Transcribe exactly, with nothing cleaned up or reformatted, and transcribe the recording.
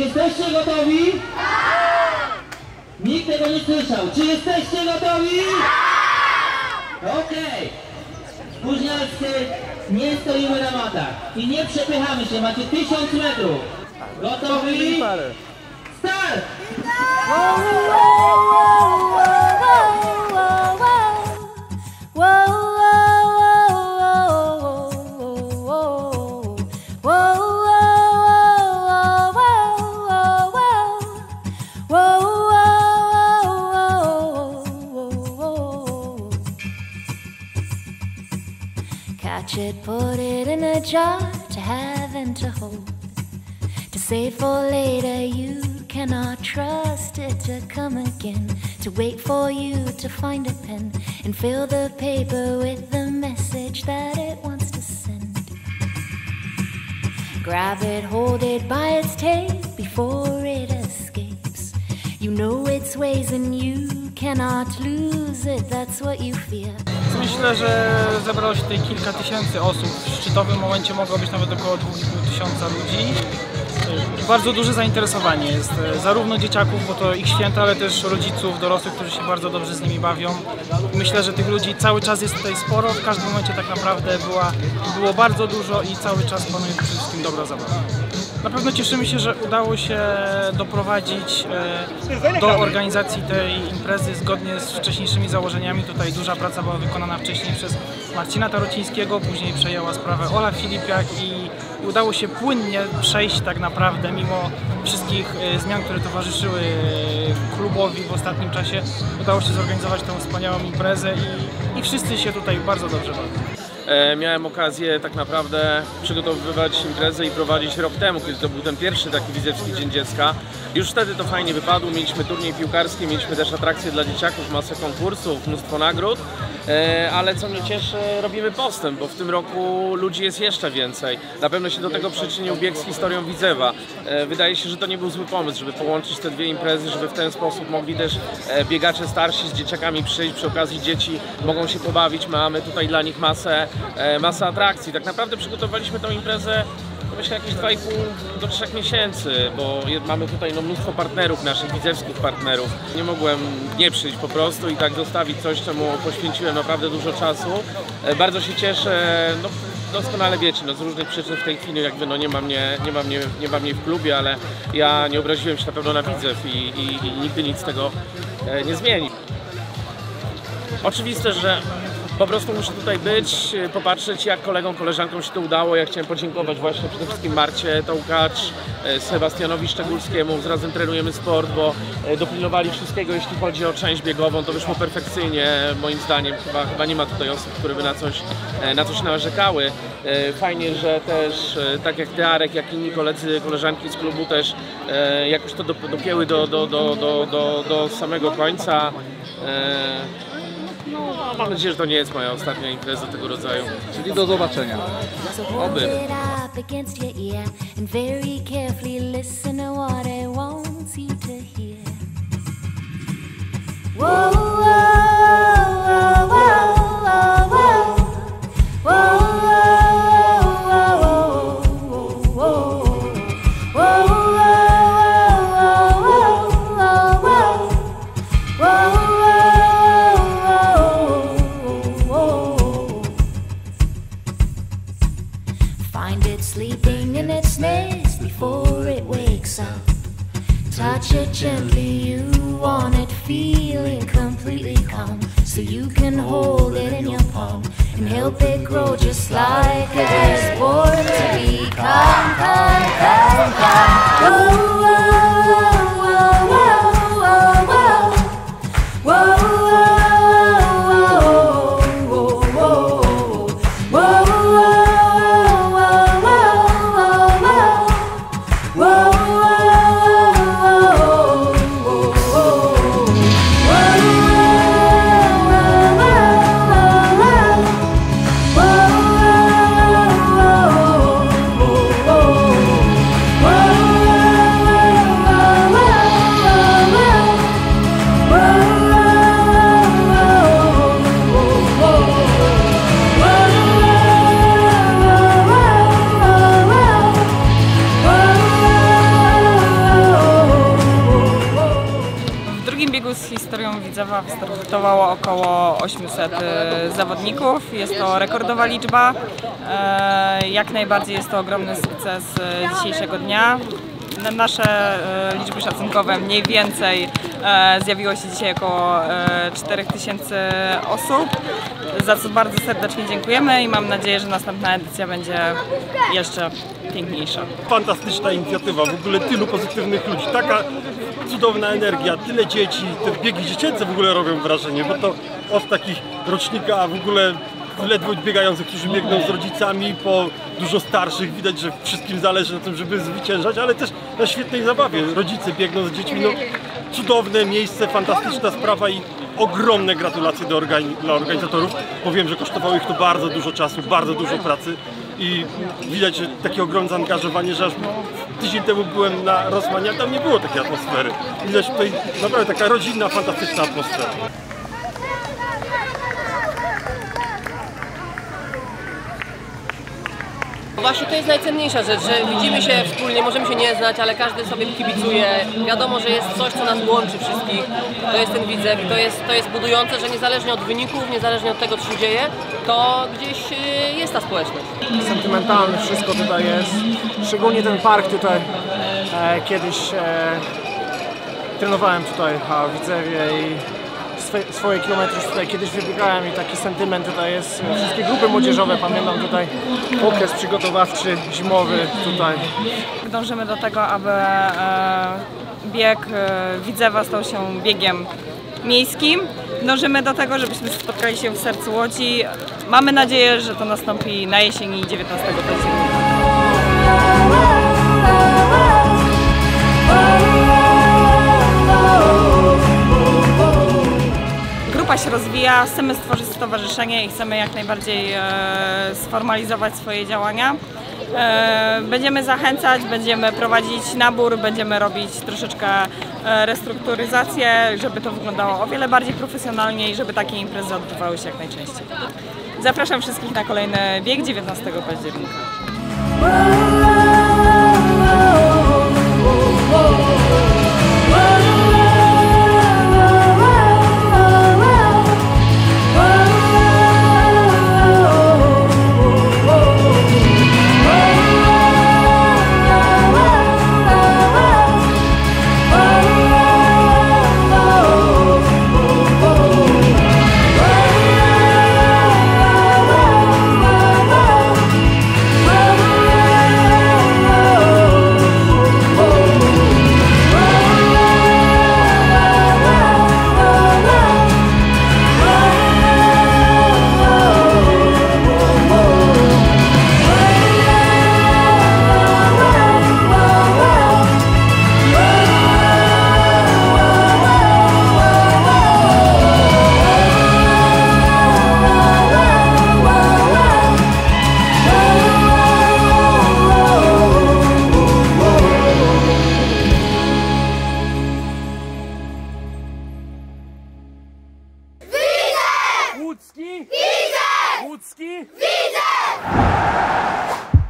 jesteście gotowi? Nikt tego nie słyszał. Czy jesteście gotowi? Okej. Okay. Spóźnialscy, nie stoimy na matach i nie przepychamy się. Macie tysiąc metrów. Gotowi? Start! Catch it, put it in a jar to have and to hold, to save for later. You cannot trust it to come again, to wait for you to find a pen and fill the paper with the message that it wants to send. Grab it, hold it by its tail before it escapes. You know its ways and you cannot lose it, that's what you fear. Myślę, że zebrało się tutaj kilka tysięcy osób. W szczytowym momencie mogło być nawet około dwa i pół tysiąca ludzi. Bardzo duże zainteresowanie jest zarówno dzieciaków, bo to ich święta, ale też rodziców, dorosłych, którzy się bardzo dobrze z nimi bawią. Myślę, że tych ludzi cały czas jest tutaj sporo, w każdym momencie tak naprawdę była, było bardzo dużo i cały czas panuje przede wszystkim dobra zabawa. Na pewno cieszymy się, że udało się doprowadzić do organizacji tej imprezy zgodnie z wcześniejszymi założeniami. Tutaj duża praca była wykonana wcześniej przez Marcina Tarocińskiego, później przejęła sprawę Ola Filipiak i udało się płynnie przejść tak naprawdę mimo wszystkich zmian, które towarzyszyły klubowi w ostatnim czasie. Udało się zorganizować tę wspaniałą imprezę i, i wszyscy się tutaj bardzo dobrze bawią. Miałem okazję tak naprawdę przygotowywać imprezę i prowadzić rok temu, kiedy to był ten pierwszy taki Widzewski Dzień Dziecka. Już wtedy to fajnie wypadło, mieliśmy turniej piłkarski, mieliśmy też atrakcje dla dzieciaków, masę konkursów, mnóstwo nagród, ale co mnie cieszy, robimy postęp, bo w tym roku ludzi jest jeszcze więcej. Na pewno się do tego przyczynił bieg z historią Widzewa. Wydaje się, że to nie był zły pomysł, żeby połączyć te dwie imprezy, żeby w ten sposób mogli też biegacze starsi z dzieciakami przyjść, przy okazji dzieci mogą się pobawić, mamy tutaj dla nich masę Masa atrakcji. Tak naprawdę przygotowaliśmy tę imprezę myślę jakieś dwa i pół do trzech miesięcy, bo mamy tutaj no, mnóstwo partnerów, naszych widzewskich partnerów. Nie mogłem nie przyjść po prostu i tak zostawić coś, czemu poświęciłem naprawdę dużo czasu. Bardzo się cieszę, no, doskonale wiecie, no, z różnych przyczyn w tej chwili jakby no, nie, ma mnie, nie, ma mnie, nie ma mnie w klubie, ale ja nie obraziłem się na pewno na Widzew i, i, i nigdy nic z tego nie zmieni. Oczywiste, że po prostu muszę tutaj być, popatrzeć jak kolegom, koleżankom się to udało. Ja chciałem podziękować właśnie przede wszystkim Marcie Tołkacz, Sebastianowi Szczególskiemu, z razem trenujemy sport, bo dopilnowali wszystkiego, jeśli chodzi o część biegową, to wyszło perfekcyjnie moim zdaniem. Chyba, chyba nie ma tutaj osób, które by na coś, na coś narzekały. Fajnie, że też tak jak ty, Arek, jak inni koledzy, koleżanki z klubu też jakoś to dopięły do, do, do, do, do, do samego końca. No, mam nadzieję, że to nie jest moja ostatnia impreza tego rodzaju. Czyli do zobaczenia. Oby. Find it sleeping in its nest before it wakes up. Touch it gently, you want it feeling completely calm, so you can hold it in your palm and help it grow just like it is born to be. Come, come, come, come. Whoa, whoa, whoa, whoa, whoa, whoa, whoa. Whoa, startowało około osiemset zawodników. Jest to rekordowa liczba. Jak najbardziej jest to ogromny sukces dzisiejszego dnia. Nasze liczby szacunkowe mniej więcej zjawiło się dzisiaj około czterech tysięcy osób, za co bardzo serdecznie dziękujemy i mam nadzieję, że następna edycja będzie jeszcze piękniejsza. Fantastyczna inicjatywa, w ogóle tylu pozytywnych ludzi, taka cudowna energia, tyle dzieci, te biegi dziecięce w ogóle robią wrażenie, bo to od takich rocznika, a w ogóle ledwo biegających, którzy biegną z rodzicami, po dużo starszych, widać, że wszystkim zależy na tym, żeby zwyciężać, ale też na świetnej zabawie. Rodzice biegną z dziećmi, no cudowne miejsce, fantastyczna sprawa i ogromne gratulacje do organi dla organizatorów, bo wiem, że kosztowało ich to bardzo dużo czasu, bardzo dużo pracy i widać, że takie ogromne zaangażowanie, że aż tydzień temu byłem na Rossmanie, a tam nie było takiej atmosfery. Widać tutaj naprawdę taka rodzinna, fantastyczna atmosfera. Właśnie to jest najcenniejsza rzecz, że widzimy się wspólnie, możemy się nie znać, ale każdy sobie kibicuje. Wiadomo, że jest coś, co nas łączy wszystkich. To jest ten widzew i to jest, to jest budujące, że niezależnie od wyników, niezależnie od tego, co się dzieje, to gdzieś jest ta społeczność. Sentymentalne wszystko tutaj jest. Szczególnie ten park tutaj. E, kiedyś e, trenowałem tutaj w Widzewie i swoje kilometry już tutaj kiedyś wybiegałem i taki sentyment tutaj jest. Wszystkie grupy młodzieżowe, pamiętam tutaj okres przygotowawczy, zimowy tutaj. Dążymy do tego, aby bieg Widzewa stał się biegiem miejskim. Dążymy do tego, żebyśmy spotkali się w sercu Łodzi. Mamy nadzieję, że to nastąpi na jesieni dziewiętnastego października. Grupa się rozwija, chcemy stworzyć stowarzyszenie i chcemy jak najbardziej e, sformalizować swoje działania. E, będziemy zachęcać, będziemy prowadzić nabór, będziemy robić troszeczkę e, restrukturyzację, żeby to wyglądało o wiele bardziej profesjonalnie i żeby takie imprezy odbywały się jak najczęściej. Zapraszam wszystkich na kolejny bieg dziewiętnastego października. Łódzki! Widzę! Łódzki! Widzę!